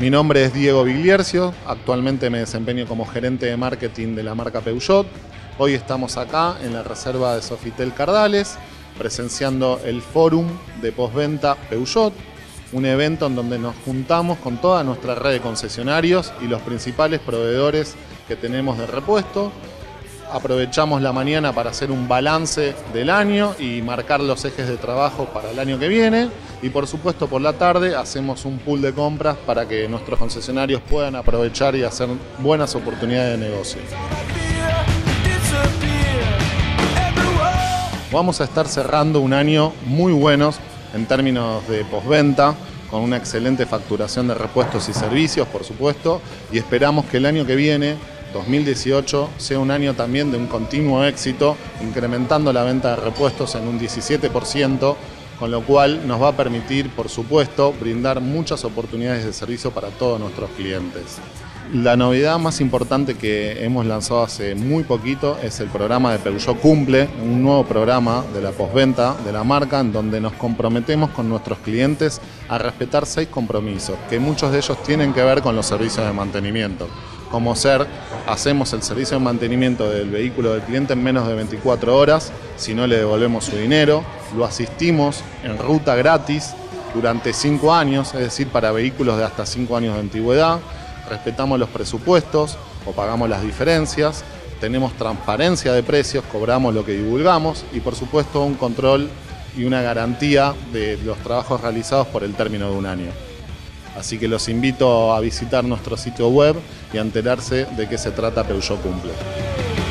Mi nombre es Diego Bigliercio, actualmente me desempeño como gerente de marketing de la marca Peugeot. Hoy estamos acá en la reserva de Sofitel Cardales, presenciando el Fórum de Postventa Peugeot, un evento en donde nos juntamos con toda nuestra red de concesionarios y los principales proveedores que tenemos de repuesto. Aprovechamos la mañana para hacer un balance del año y marcar los ejes de trabajo para el año que viene. Y por supuesto por la tarde hacemos un pool de compras para que nuestros concesionarios puedan aprovechar y hacer buenas oportunidades de negocio. Vamos a estar cerrando un año muy bueno en términos de postventa, con una excelente facturación de repuestos y servicios, por supuesto, y esperamos que el año que viene, 2018, sea un año también de un continuo éxito, incrementando la venta de repuestos en un 17%, con lo cual nos va a permitir, por supuesto, brindar muchas oportunidades de servicio para todos nuestros clientes. La novedad más importante que hemos lanzado hace muy poquito es el programa de Peugeot Cumple, un nuevo programa de la postventa de la marca en donde nos comprometemos con nuestros clientes a respetar 6 compromisos, que muchos de ellos tienen que ver con los servicios de mantenimiento. Como hacemos el servicio de mantenimiento del vehículo del cliente en menos de 24 horas, si no le devolvemos su dinero, lo asistimos en ruta gratis durante 5 años, es decir, para vehículos de hasta 5 años de antigüedad, respetamos los presupuestos o pagamos las diferencias, tenemos transparencia de precios, cobramos lo que divulgamos y por supuesto un control y una garantía de los trabajos realizados por el término de un año. Así que los invito a visitar nuestro sitio web y a enterarse de qué se trata Peugeot Cumple.